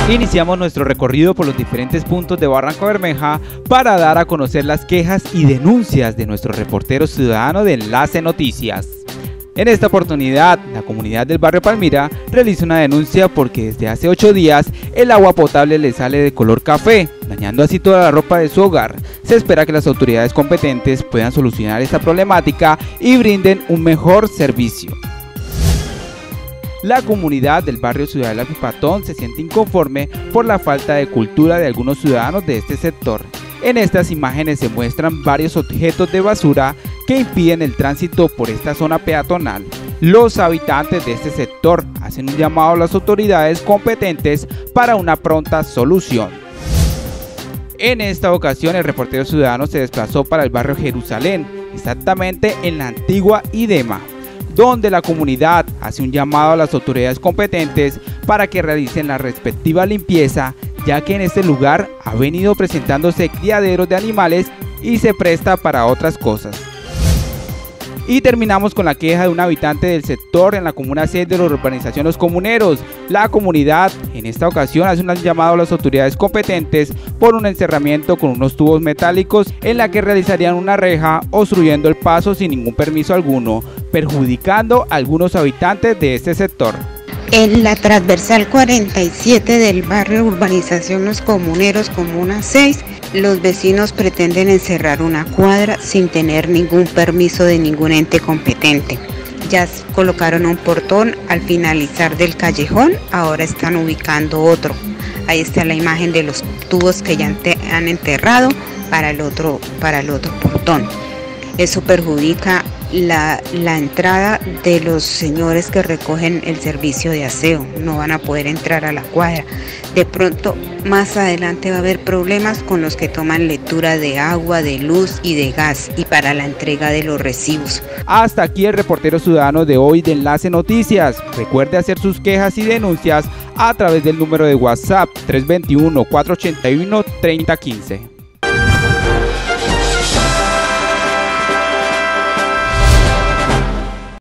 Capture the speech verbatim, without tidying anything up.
Iniciamos nuestro recorrido por los diferentes puntos de Barrancabermeja para dar a conocer las quejas y denuncias de nuestro reportero ciudadano de Enlace Noticias. En esta oportunidad, la comunidad del barrio Palmira realiza una denuncia porque desde hace ocho días el agua potable le sale de color café, dañando así toda la ropa de su hogar. Se espera que las autoridades competentes puedan solucionar esta problemática y brinden un mejor servicio. La comunidad del barrio Ciudad del Apipatón se siente inconforme por la falta de cultura de algunos ciudadanos de este sector. En estas imágenes se muestran varios objetos de basura que impiden el tránsito por esta zona peatonal. Los habitantes de este sector hacen un llamado a las autoridades competentes para una pronta solución. En esta ocasión el reportero ciudadano se desplazó para el barrio Jerusalén, exactamente en la antigua IDEMA, donde la comunidad hace un llamado a las autoridades competentes para que realicen la respectiva limpieza, ya que en este lugar ha venido presentándose criaderos de animales y se presta para otras cosas. Y terminamos con la queja de un habitante del sector en la comuna seis de la urbanización Los Comuneros. La comunidad en esta ocasión hace un llamado a las autoridades competentes por un encerramiento con unos tubos metálicos en la que realizarían una reja obstruyendo el paso sin ningún permiso alguno, perjudicando a algunos habitantes de este sector. En la transversal cuarenta y siete del barrio Urbanización Los Comuneros, comuna seis, los vecinos pretenden encerrar una cuadra sin tener ningún permiso de ningún ente competente. Ya colocaron un portón al finalizar del callejón, ahora están ubicando otro. Ahí está la imagen de los tubos que ya han enterrado para el otro, para el otro portón. Eso perjudica La, la entrada de los señores que recogen el servicio de aseo. No van a poder entrar a la cuadra. De pronto, más adelante va a haber problemas con los que toman lectura de agua, de luz y de gas y para la entrega de los recibos. Hasta aquí el reportero ciudadano de hoy de Enlace Noticias. Recuerde hacer sus quejas y denuncias a través del número de WhatsApp tres dos uno, cuatro ocho uno, tres cero uno cinco.